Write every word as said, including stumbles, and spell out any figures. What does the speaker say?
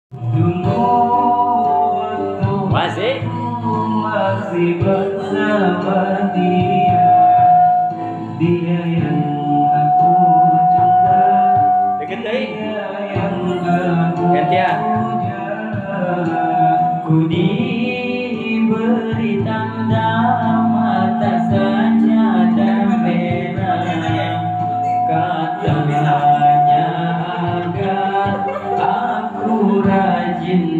Masih? Masih bersama dia, dia yang aku cinta, Deket deh. dia yang aku Gantian. puja. Ku diberi tanda mata saja dan merah, katanya agar aku rajin